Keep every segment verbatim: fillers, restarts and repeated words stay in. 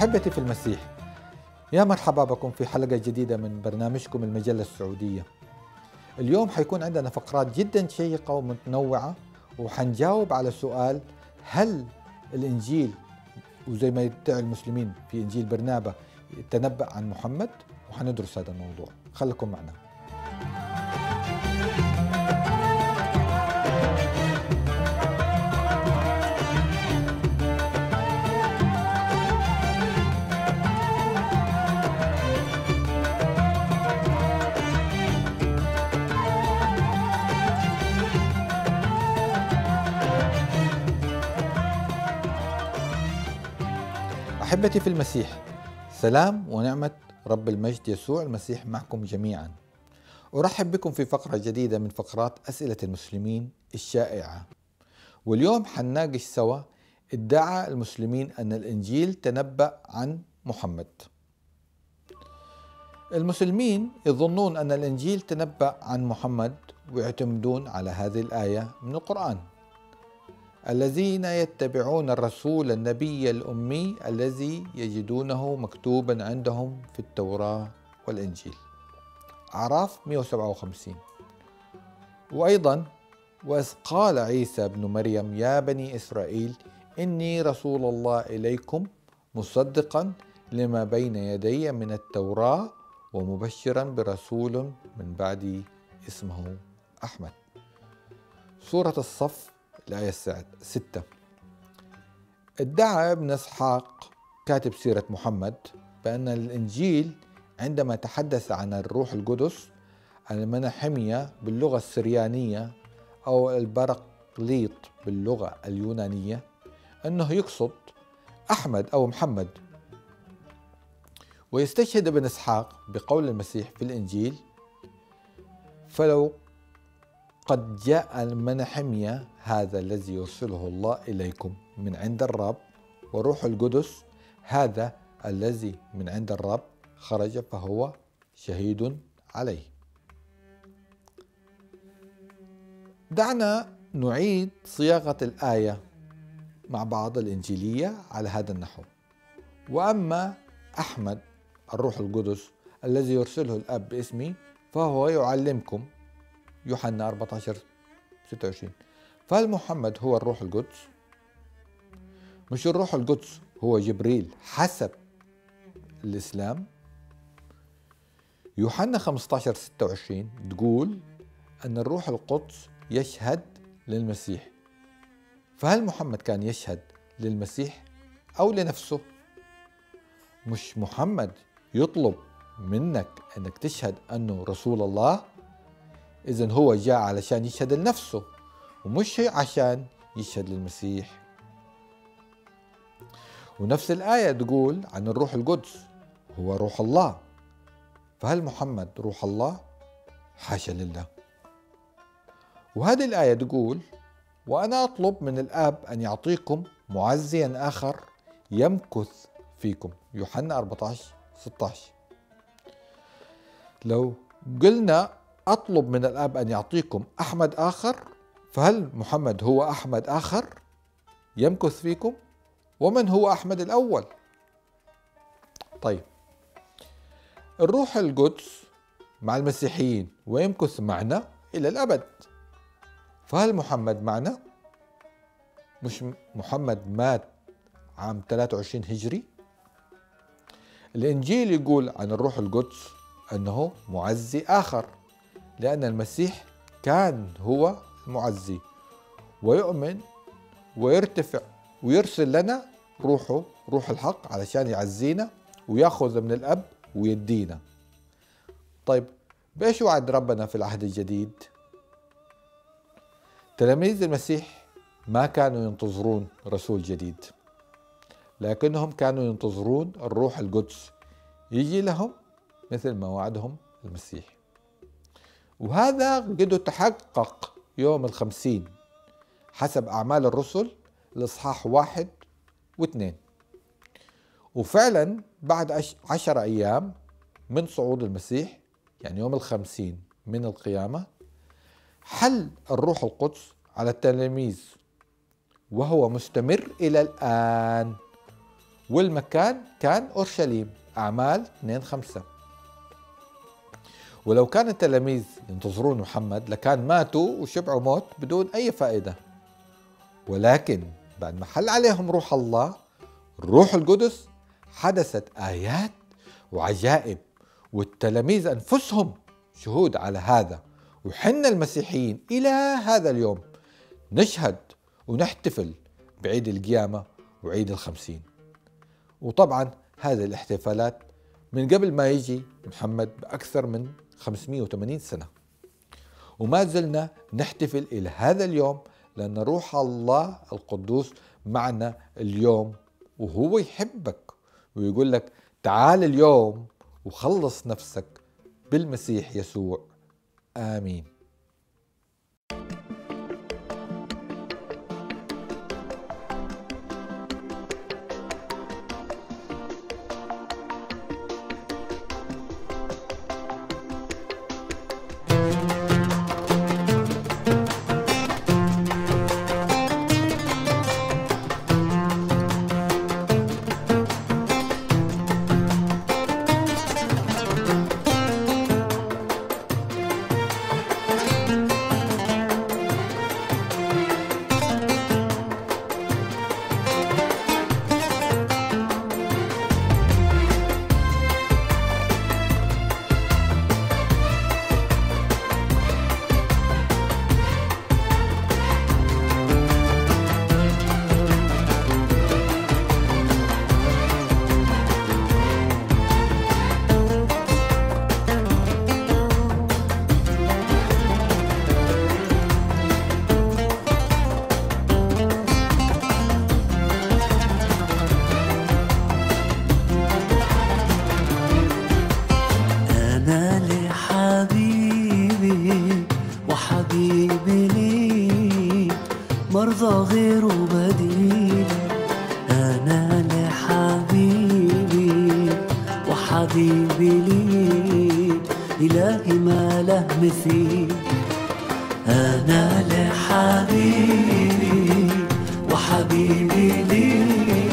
أحبتي في المسيح، يا مرحبا بكم في حلقة جديدة من برنامجكم المجلة السعودية. اليوم حيكون عندنا فقرات جدا شيقة ومتنوعة، وحنجاوب على سؤال: هل الإنجيل وزي ما يدعي المسلمين في إنجيل برنابا يتنبأ عن محمد؟ وحندرس هذا الموضوع، خليكم معنا. أحبتي في المسيح، سلام ونعمة رب المجد يسوع المسيح معكم جميعا. أرحب بكم في فقرة جديدة من فقرات أسئلة المسلمين الشائعة، واليوم حنناقش سوا ادعى المسلمين أن الإنجيل تنبأ عن محمد. المسلمين يظنون أن الإنجيل تنبأ عن محمد ويعتمدون على هذه الآية من القرآن: الذين يتبعون الرسول النبي الأمي الذي يجدونه مكتوبا عندهم في التوراة والإنجيل، أعراف مئة وسبعة وخمسين. وأيضا: وإذ قال عيسى ابن مريم يا بني إسرائيل إني رسول الله إليكم مصدقا لما بين يدي من التوراة ومبشرا برسول من بعدي اسمه أحمد. سورة الصف الآية ستة. ادعى ابن إسحاق كاتب سيرة محمد بأن الإنجيل عندما تحدث عن الروح القدس المنحمية باللغة السريانية أو البراقليط باللغة اليونانية أنه يقصد أحمد أو محمد. ويستشهد ابن إسحاق بقول المسيح في الإنجيل: فلو قد جاء المنحمية هذا الذي يرسله الله إليكم من عند الرب، وروح القدس هذا الذي من عند الرب خرج فهو شهيد عليه. دعنا نعيد صياغة الآية مع بعض الإنجيلية على هذا النحو: وأما أحمد الروح القدس الذي يرسله الأب باسمي فهو يعلمكم، يوحنا أربعة عشر ستة وعشرين. فهل محمد هو الروح القدس؟ مش الروح القدس هو جبريل حسب الإسلام؟ يوحنا خمسة عشر ستة وعشرين تقول أن الروح القدس يشهد للمسيح. فهل محمد كان يشهد للمسيح أو لنفسه؟ مش محمد يطلب منك أنك تشهد أنه رسول الله؟ إذن هو جاء علشان يشهد لنفسه ومش عشان يشهد للمسيح. ونفس الآية تقول عن الروح القدس هو روح الله. فهل محمد روح الله؟ حاشا لله. وهذه الآية تقول: وأنا أطلب من الآب أن يعطيكم معزيا آخر يمكث فيكم، يوحنا أربعة عشر ستة عشر. لو قلنا أطلب من الآب أن يعطيكم أحمد آخر، فهل محمد هو أحمد آخر يمكث فيكم؟ ومن هو أحمد الأول؟ طيب، الروح القدس مع المسيحيين ويمكث معنا إلى الأبد. فهل محمد معنا؟ مش محمد مات عام ثلاثة وعشرين هجري؟ الإنجيل يقول عن الروح القدس أنه معزي آخر، لأن المسيح كان هو المعزي، ويؤمن ويرتفع ويرسل لنا روحه، روح الحق، علشان يعزينا ويأخذ من الأب ويدينا. طيب، بإيش وعد ربنا في العهد الجديد؟ تلاميذ المسيح ما كانوا ينتظرون رسول جديد، لكنهم كانوا ينتظرون الروح القدس يجي لهم مثل ما وعدهم المسيح. وهذا قد تحقق يوم الخمسين حسب أعمال الرسل الإصحاح واحد واثنين. وفعلا بعد عشر أيام من صعود المسيح، يعني يوم الخمسين من القيامة، حل الروح القدس على التلاميذ، وهو مستمر إلى الآن. والمكان كان أورشليم، أعمال اثنين خمسة. ولو كان التلاميذ ينتظرون محمد لكان ماتوا وشبعوا موت بدون أي فائدة، ولكن بعد ما حل عليهم روح الله الروح القدس حدثت آيات وعجائب، والتلاميذ أنفسهم شهود على هذا، وحنا المسيحيين إلى هذا اليوم نشهد ونحتفل بعيد القيامة وعيد الخمسين. وطبعا هذه الاحتفالات من قبل ما يجي محمد بأكثر من خمسمئة وثمانين سنة، وما زلنا نحتفل إلى هذا اليوم، لأن روح الله القدوس معنا اليوم، وهو يحبك ويقول لك تعال اليوم وخلص نفسك بالمسيح يسوع. آمين. مرضى غير بديل. أنا لحبيبي وحبيبي لي إلهي ما له مثيل. أنا لحبيبي وحبيبي لي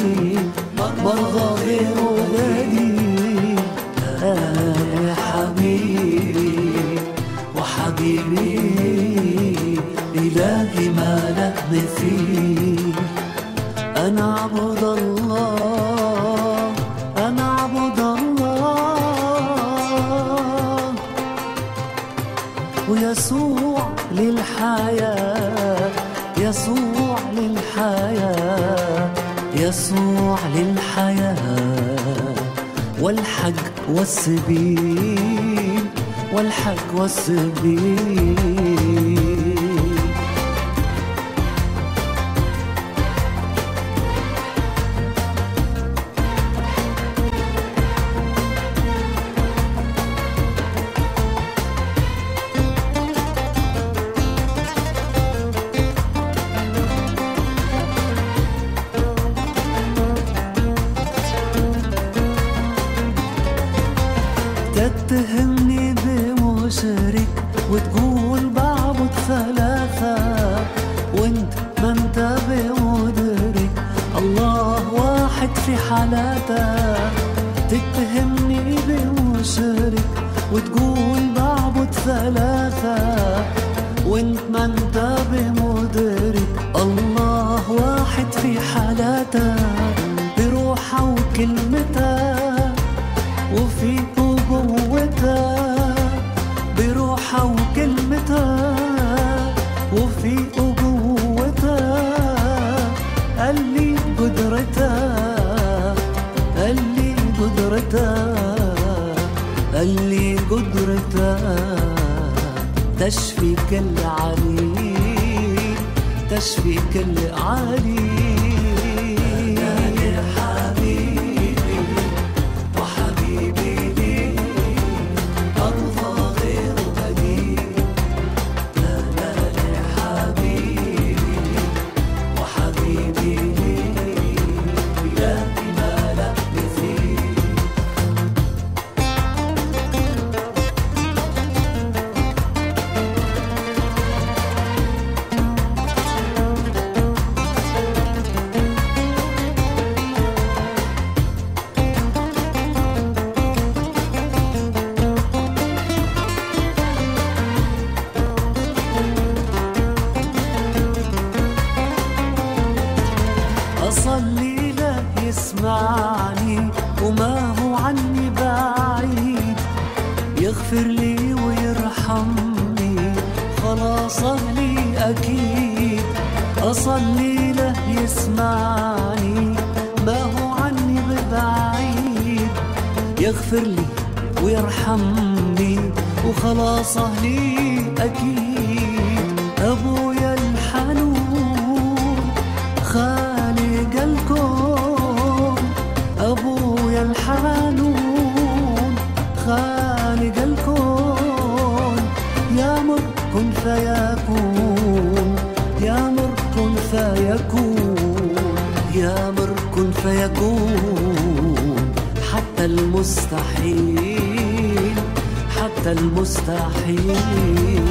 مرضى غير بديل. أنا لحبيبي وحبيبي إلهي ما له مثيل. أنا عبد الله أنا عبد الله ويسوع للحياة يسوع للحياة يسوع للحياة والحق والسبيل والحق والسبيل. تتهمني بمشرك وتقول بعبد ثلاثة وانت ما انت بمدرك الله واحد في حالاتك. تتهمني بمشرك وتقول بعبد ثلاثة وانت ما انت بمدرك الله واحد في حالاتك. بروحه وكلمته وفي أبوته بروحه وكلمته وفي أبوته قال لي قدرته قال لي قدرته قال لي قدرته تشفي كل عليل تشفي كل عليل. يسمعني وما هو عني بعيد، يغفر لي ويرحمني خلاص أهلي أكيد. أصلي له يسمعني ما هو عني ببعيد، يغفر لي ويرحمني وخلاص أهلي أكيد. أبويا الحنون خالق الكون، أبويا الحنون خالق الكون، يأمر كن فيكون، يأمر كن فيكون، يأمر كن فيكون. حتى المستحيل، حتى المستحيل.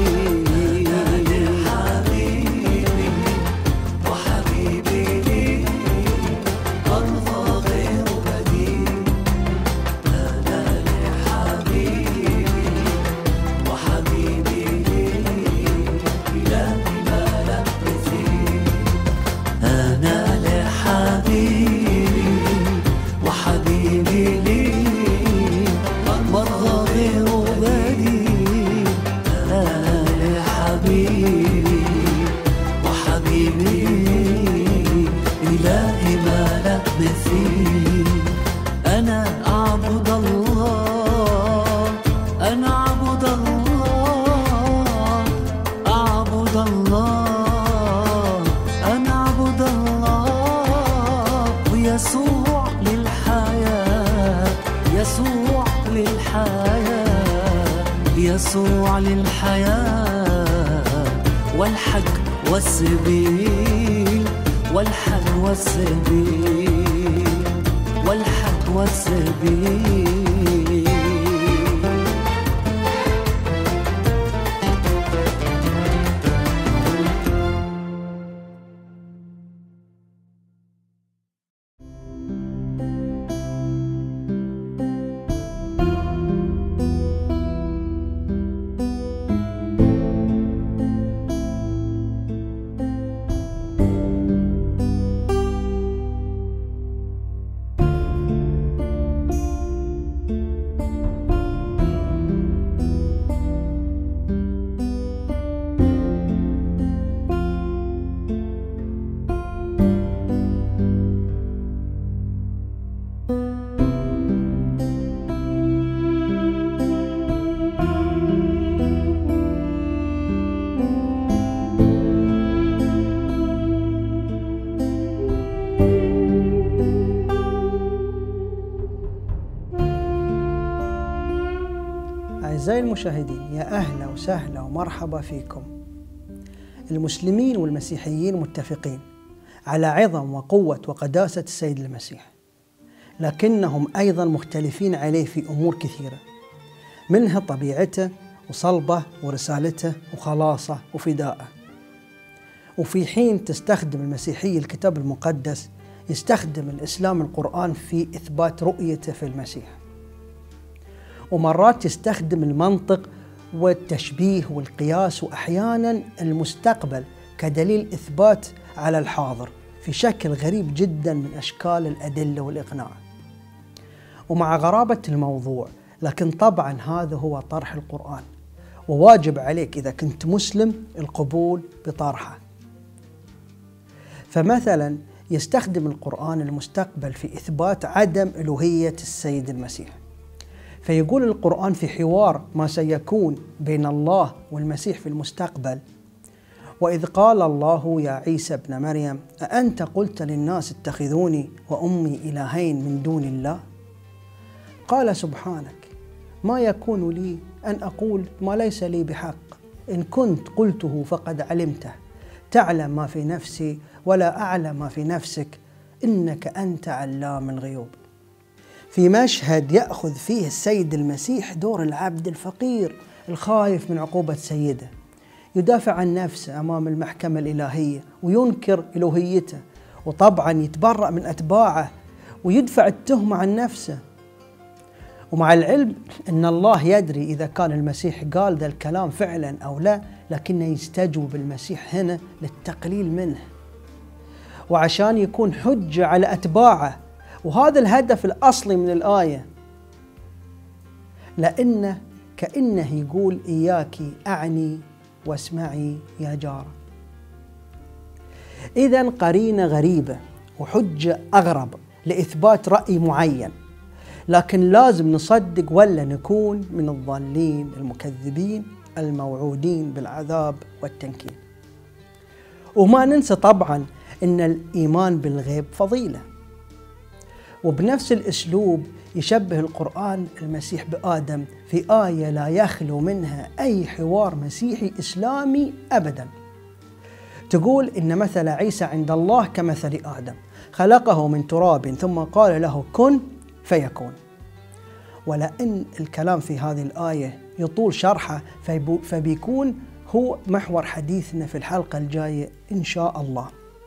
حبيبي وحبيبي لي أرضى غير بديل. أنا لحبيبي وحبيبي لي إلهي ما له مثيل. أنا لحبيبي وحبيبي لي مرضى غير بديل. أنا لحبيبي وحبيبي إلهي ما له مثيل. أنا أعبد الله، أنا أعبد الله، أعبد الله، أنا أعبد الله. ويسوع للحياة، يسوع للحياة، يسوع للحياة. والحق والسبيل، والحق والسبيل، والحق والسبيل. أعزائي المشاهدين، يا أهلا وسهلا ومرحبا فيكم. المسلمين والمسيحيين متفقين على عظم وقوة وقداسة السيد المسيح، لكنهم أيضا مختلفين عليه في أمور كثيرة، منها طبيعته وصلبه ورسالته وخلاصه وفداءه. وفي حين تستخدم المسيحية الكتاب المقدس، يستخدم الإسلام القرآن في إثبات رؤيته في المسيح. ومرات يستخدم المنطق والتشبيه والقياس، وأحيانا المستقبل كدليل إثبات على الحاضر في شكل غريب جدا من أشكال الأدلة والإقناع. ومع غرابة الموضوع، لكن طبعا هذا هو طرح القرآن، وواجب عليك إذا كنت مسلم القبول بطرحه. فمثلا يستخدم القرآن المستقبل في إثبات عدم ألوهية السيد المسيح، فيقول القرآن في حوار ما سيكون بين الله والمسيح في المستقبل: وإذ قال الله يا عيسى ابن مريم أأنت قلت للناس اتخذوني وأمي إلهين من دون الله؟ قال سبحانك ما يكون لي أن أقول ما ليس لي بحق، إن كنت قلته فقد علمته، تعلم ما في نفسي ولا أعلم ما في نفسك، إنك أنت علام الغيوب. في مشهد يأخذ فيه السيد المسيح دور العبد الفقير الخايف من عقوبة سيده، يدافع عن نفسه أمام المحكمة الإلهية وينكر إلوهيته، وطبعا يتبرأ من أتباعه ويدفع التهمة عن نفسه. ومع العلم أن الله يدري إذا كان المسيح قال ذا الكلام فعلا أو لا، لكنه يستجوب المسيح هنا للتقليل منه، وعشان يكون حجة على أتباعه وهذا الهدف الأصلي من الآية، لأنه كأنه يقول إياك أعني واسمعي يا جارة. إذن قرينة غريبة وحجة أغرب لإثبات رأي معين، لكن لازم نصدق ولا نكون من الضالين المكذبين الموعودين بالعذاب والتنكيل. وما ننسى طبعا أن الإيمان بالغيب فضيلة. وبنفس الأسلوب يشبه القرآن المسيح بآدم في آية لا يخلو منها أي حوار مسيحي إسلامي أبدا. تقول إن مثل عيسى عند الله كمثل آدم، خلقه من تراب ثم قال له كن فيكون. ولأن الكلام في هذه الآية يطول شرحه، فبيكون هو محور حديثنا في الحلقة الجاية إن شاء الله.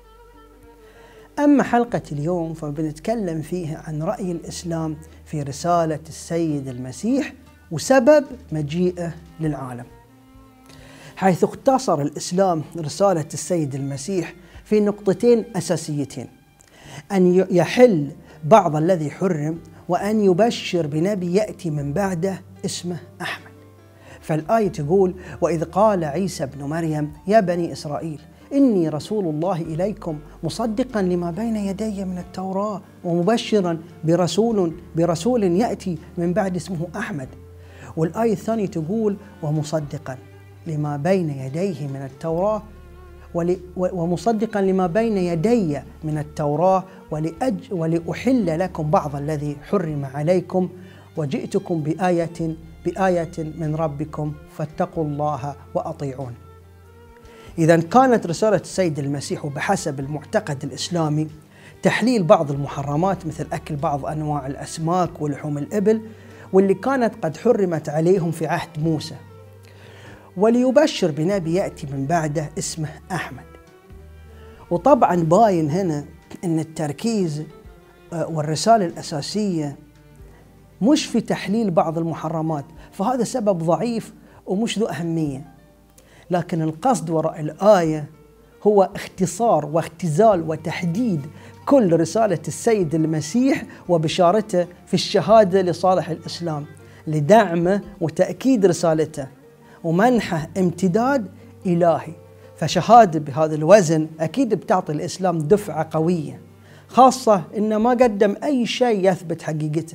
أما حلقة اليوم فبنتكلم فيها عن رأي الإسلام في رسالة السيد المسيح وسبب مجيئه للعالم، حيث اختصر الإسلام رسالة السيد المسيح في نقطتين أساسيتين: أن يحل بعض الذي حرم، وأن يبشر بنبي يأتي من بعده اسمه أحمد. فالآية تقول: وإذ قال عيسى ابن مريم يا بني إسرائيل إني رسول الله إليكم مصدقا لما بين يدي من التوراة ومبشرا برسول برسول يأتي من بعد اسمه أحمد. والآية الثانية تقول: ومصدقا لما بين يديه من التوراة ومصدقا لما بين يدي من التوراة ولأج ولأحل لكم بعض الذي حرم عليكم وجئتكم بآية بآية من ربكم فاتقوا الله وأطيعون. إذا كانت رسالة السيد المسيح بحسب المعتقد الإسلامي تحليل بعض المحرمات مثل أكل بعض أنواع الأسماك ولحوم الإبل واللي كانت قد حرمت عليهم في عهد موسى، وليبشر بنبي يأتي من بعده اسمه أحمد. وطبعا باين هنا أن التركيز والرسالة الأساسية مش في تحليل بعض المحرمات، فهذا سبب ضعيف ومش ذو أهمية، لكن القصد وراء الآية هو اختصار واختزال وتحديد كل رسالة السيد المسيح وبشارته في الشهادة لصالح الإسلام لدعمه وتأكيد رسالته ومنحه امتداد إلهي. فشهادة بهذا الوزن أكيد بتعطي الإسلام دفعة قوية، خاصة إنه ما قدم أي شيء يثبت حقيقته.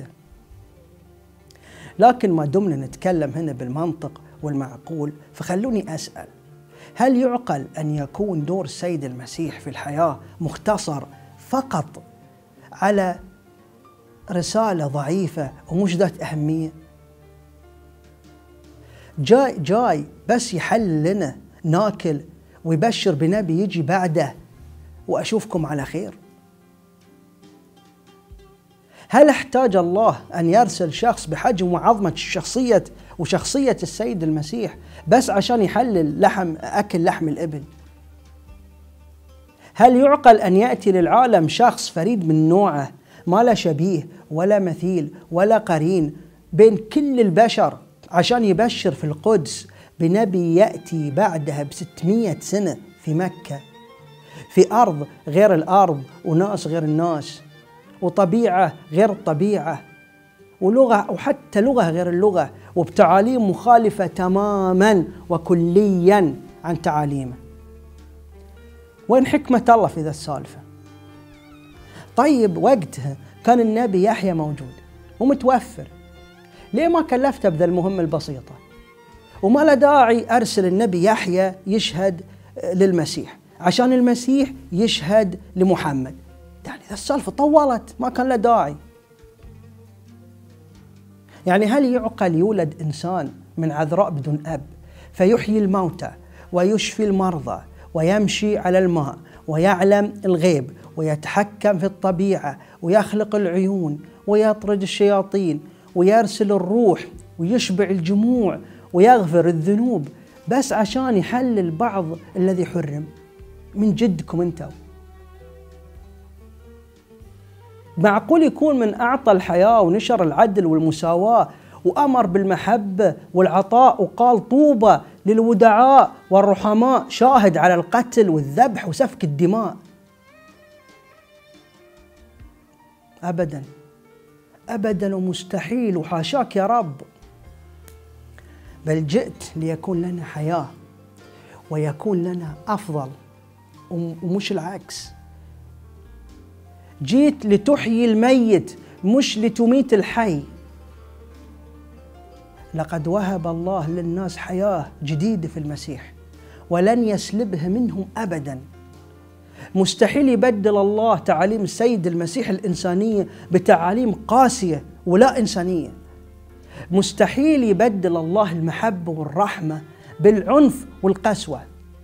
لكن ما دمنا نتكلم هنا بالمنطق والمعقول، فخلوني أسأل: هل يعقل أن يكون دور السيد المسيح في الحياة مختصر فقط على رسالة ضعيفة ومش ذات أهمية؟ جاي جاي بس يحل لنا ناكل ويبشر بنبي يجي بعده وأشوفكم على خير؟ هل احتاج الله أن يرسل شخص بحجم وعظمة شخصية وشخصية السيد المسيح بس عشان يحلل لحم أكل لحم الإبل؟ هل يعقل أن يأتي للعالم شخص فريد من نوعه ما لا شبيه ولا مثيل ولا قرين بين كل البشر عشان يبشر في القدس بنبي يأتي بعدها بستمائة سنة في مكة، في أرض غير الأرض وناس غير الناس وطبيعة غير الطبيعة ولغة وحتى لغة غير اللغة وبتعاليم مخالفة تماما وكليا عن تعاليمه؟ وين حكمة الله في ذا السالفة؟ طيب وقتها كان النبي يحيى موجود ومتوفر، ليه ما كلفته بذا المهمة البسيطة؟ وما له داعي أرسل النبي يحيى يشهد للمسيح عشان المسيح يشهد لمحمد. يعني ذا السالفة طولت، ما كان له داعي. يعني هل يعقل يولد إنسان من عذراء بدون أب فيحيي الموتى ويشفي المرضى ويمشي على الماء ويعلم الغيب ويتحكم في الطبيعة ويخلق العيون ويطرد الشياطين ويرسل الروح ويشبع الجموع ويغفر الذنوب بس عشان يحلل بعض الذي حرم؟ من جدكم انتم؟ معقول يكون من أعطى الحياة ونشر العدل والمساواة وأمر بالمحبة والعطاء وقال طوبى للودعاء والرحماء شاهد على القتل والذبح وسفك الدماء؟ أبدا أبدا ومستحيل وحاشاك يا رب، بل جئت ليكون لنا حياة ويكون لنا أفضل ومش العكس. جيت لتحيي الميت مش لتميت الحي. لقد وهب الله للناس حياة جديدة في المسيح ولن يسلبها منهم أبدا. مستحيل يبدل الله تعاليم السيد المسيح الإنسانية بتعاليم قاسية ولا إنسانية. مستحيل يبدل الله المحبة والرحمة بالعنف والقسوة.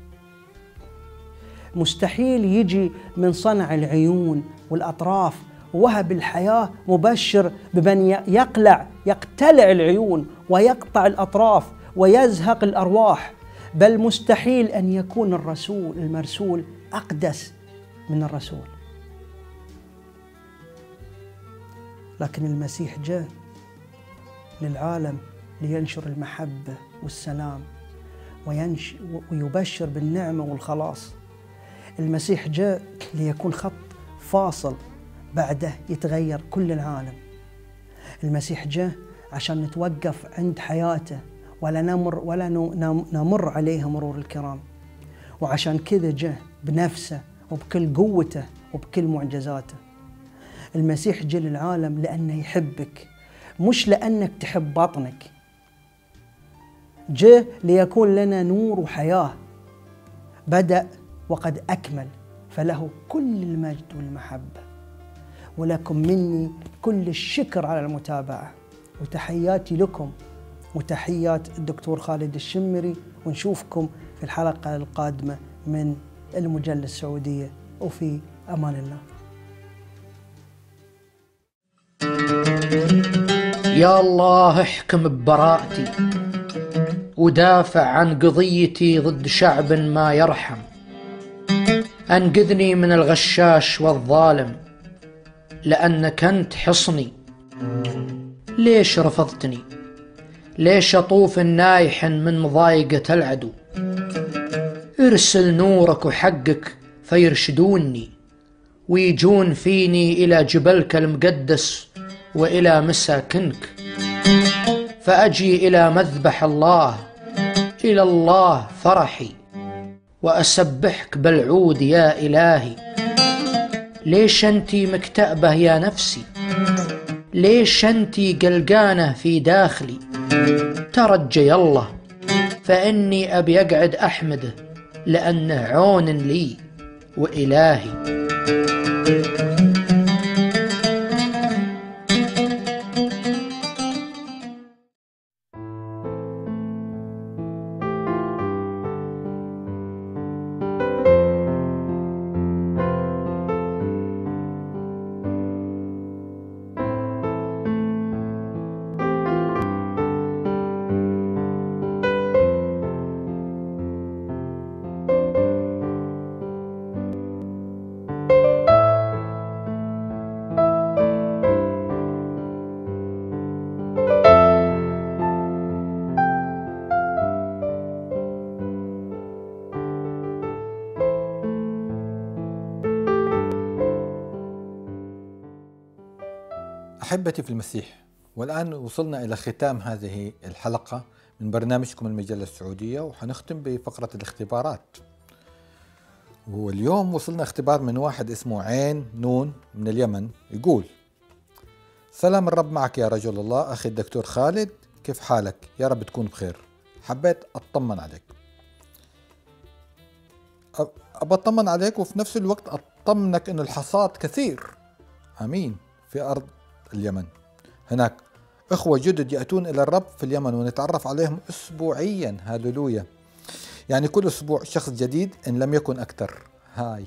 مستحيل يجي من صنع العيون والأطراف ووهب الحياة مبشر بمن يقلع يقتلع العيون ويقطع الأطراف ويزهق الأرواح. بل مستحيل أن يكون الرسول المرسول أقدس من الرسول. لكن المسيح جاء للعالم لينشر المحبة والسلام ويبشر بالنعمة والخلاص. المسيح جاء ليكون خط فاصل بعده يتغير كل العالم. المسيح جاء عشان نتوقف عند حياته ولا نمر ولا نمر عليها مرور الكرام. وعشان كذا جاء بنفسه وبكل قوته وبكل معجزاته. المسيح جاء للعالم لأنه يحبك مش لأنك تحب بطنك. جاء ليكون لنا نور وحياة بدأ وقد أكمل، فله كل المجد والمحبة. ولكم مني كل الشكر على المتابعة، وتحياتي لكم وتحيات الدكتور خالد الشمري، ونشوفكم في الحلقة القادمة من المجلة السعودية، وفي أمان الله. يا الله احكم ببراءتي ودافع عن قضيتي ضد شعب ما يرحم. أنقذني من الغشاش والظالم لأنك أنت حصني. ليش رفضتني؟ ليش أطوف نايح من مضايقة العدو؟ ارسل نورك وحقك فيرشدوني ويجون فيني إلى جبلك المقدس وإلى مساكنك، فأجي إلى مذبح الله، إلى الله فرحي، وأسبحك بالعود يا إلهي. ليش أنتي مكتئبة يا نفسي؟ ليش أنتي قلقانة في داخلي؟ ترجي الله، فإني أبي أقعد أحمده لأنه عون لي وإلهي. أحبتي في المسيح، والآن وصلنا إلى ختام هذه الحلقة من برنامجكم المجلة السعودية، وحنختم بفقرة الاختبارات. واليوم وصلنا اختبار من واحد اسمه عين نون من اليمن، يقول: سلام الرب معك يا رجل الله، أخي الدكتور خالد، كيف حالك؟ يا رب تكون بخير. حبيت أطمن عليك. أبى أطمن عليك وفي نفس الوقت أطمنك أن الحصاد كثير، آمين، في أرض اليمن. هناك إخوة جدد يأتون إلى الرب في اليمن ونتعرف عليهم أسبوعيا. هاللويا، يعني كل أسبوع شخص جديد إن لم يكن أكثر. هاي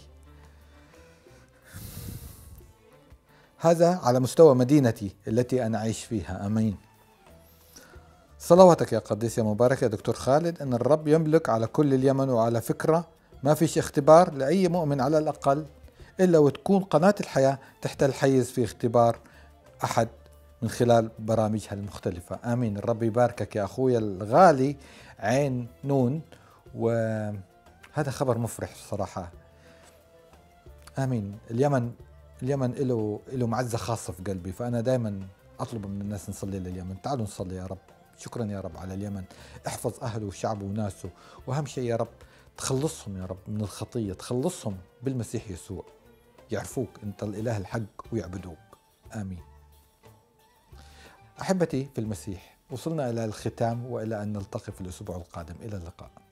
هذا على مستوى مدينتي التي أنا أعيش فيها، آمين. صلواتك يا قديس يا مبارك يا دكتور خالد أن الرب يملك على كل اليمن. وعلى فكرة ما فيش اختبار لأي مؤمن على الأقل إلا وتكون قناة الحياة تحتل حيز في اختبار أحد من خلال برامجها المختلفة. آمين. الرب يباركك يا أخوي الغالي عين نون، وهذا خبر مفرح صراحة. آمين. اليمن اليمن له له معزة خاصة في قلبي، فأنا دائما أطلب من الناس نصلي لليمن. تعالوا نصلي يا رب. شكرا يا رب على اليمن، احفظ أهله وشعبه وناسه، وأهم شيء يا رب تخلصهم يا رب من الخطية، تخلصهم بالمسيح يسوع، يعرفوك أنت الإله الحق ويعبدوك. آمين. أحبتي في المسيح، وصلنا إلى الختام وإلى أن نلتقي في الأسبوع القادم. إلى اللقاء.